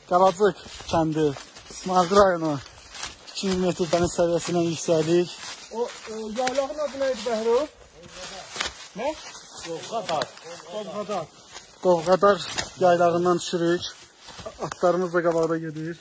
Qaracıq kəndi, İsmayıl rayonu 2000 metr dəniz səviyyəsindən yüksəklik. O yaylağın adı neydi Bəhrov? Ne? Qovqadar. Qovqadar yaylağından düşürük. Atlarımız da qabaqda gedir.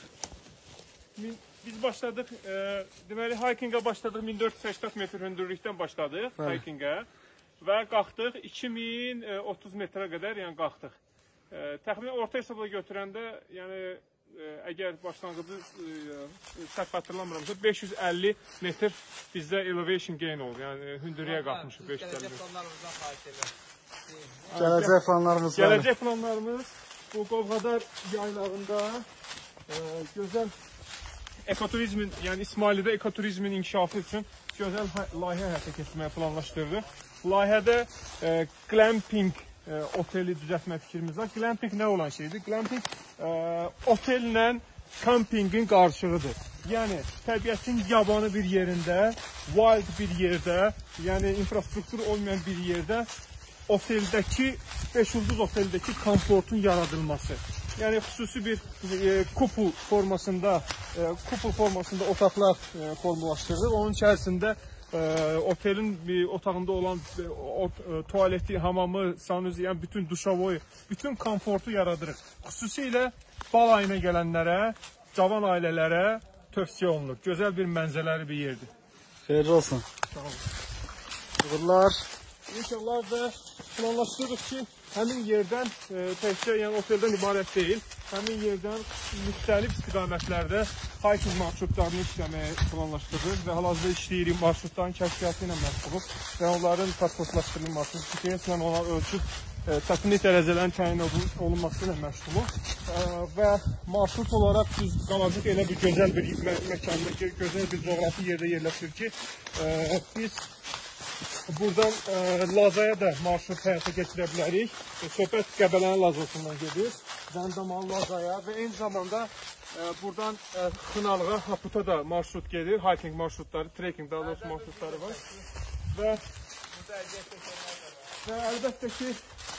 Biz başladık, deməli hikinga başladık 1480 metr hündürlükdən başladık hikinga və qalxdıq 2030 metrə qədər, yəni qalxdıq. Təxminən orta hesabla götürəndə, yəni əgər başlanğıcı səhv xatırlamıramsa 550 metr bizdə elevation gain oldu, yəni hündürlüyə qalxmışıq 550 metr. Gələcək planlarımız var. Gələcək planlarımız bu Qovqadar yaylağında gözəl ekoturizmin, yəni İsmailidə ekoturizmin inkişafı üçün gözəl layihə həyata keçirməyə planlaşdırırıq. Layihədə glamping oteli düzəltmə fikrimiz var. Glamping nə olan şeydir? Glamping otellə kampingin qarşılığıdır. Yəni təbiətin yabanı bir yerində, wild bir yerdə, yəni infrastruktur olmayan bir yerdə oteldəki, 5 ulduz oteldəki komfortun yaradılması. Yəni xüsusi bir kupul formasında otaqlar formalaşdırılır. Onun içərisində otelin bir otağında olan tualeti, hamamı, sanuzi, yəni bütün duşavoyu, bütün komfortu yaradırıq. Xüsusilə bal ayına gələnlərə, cavan ailələrə tövsiyə olunur. Gözəl bir mənzərəli bir yerdir. Xeyirli olsun. Sağ olun. Uğurlar. İnşallah da planlaşdırırıq ki, həmin yerdən təkcə yəni oteldən ibarət deyil, həmin yerdən müxtəlif istiqamətlərdə hiking marşrutlarını işləməyə planlaşdırırıq və hal-hazırda işləyirik, marşrutların kəşfiyyatı ilə məşğuluq və onların pasportlaşdırılması, GPS ilə ona ölçüb çətinlik dərəcələrin təyin olunması ilə məşğuluq və marşrut olaraq biz qalacaq elə bir gözəl bir məkanda, gözəl bir coğrafi yerdə yerləşir ki, biz buradan Lazaya da marşrut həyata keçirə bilərik. Söhbət Qəbələnin Lazasından gedir. Zəndamalı Lazaya və eyni zamanda buradan Xınalığa, Haputa da marşrut gedir. Hiking marşrutları, trekking daha doğrusu marşrutları var. Və əlbəttə ki,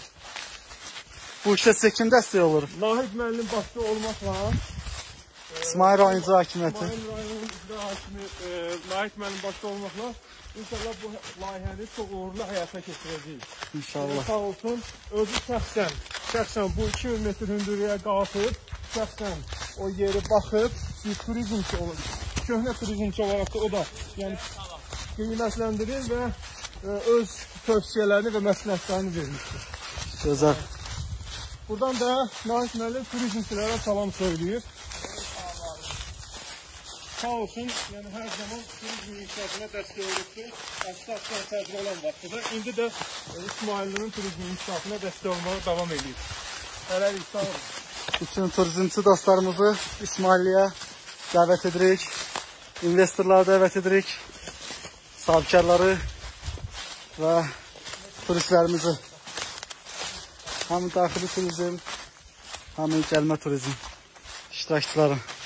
bu işdə sizə kim dəstək olur? Nahid müəllim başda olmaqla İsmayıl rayon icra hakimiyyəti. İsmayıl rayon icra hakimi Nahid müəllim başda olmaqla İnşallah bu layihəni çox uğurlu həyata keçirəcəyik. İnşallah. Sağ olsun, özü şəxsən bu 2000 metr hündürlüyə qalxıb, şəxsən o yeri baxıb, bir turizmçi olur. Köhnə turizmçi olaraq da o da yəni qiymətləndirir və öz tövsiyələrini və məsləhətlərini vermişdir. Gözəl. Buradan da Nahid müəllim turizmçilərə salam söyləyir. Sağ olsun, yəni hər zaman turizm inkişafına dəstək olursa, əsas təcrübə olan vaxtıda, indi də İsmailinin turizm inkişafına dəstək olmağa davam edir. Hələlik, sağ olun. Bütün turizmçi dostlarımızı İsmailiyə dəvət edirik, investorları dəvət edirik, sahibkarları və turistlərimizi. Həm daxili turizm, həm gəlmə turizm iştirakçıları.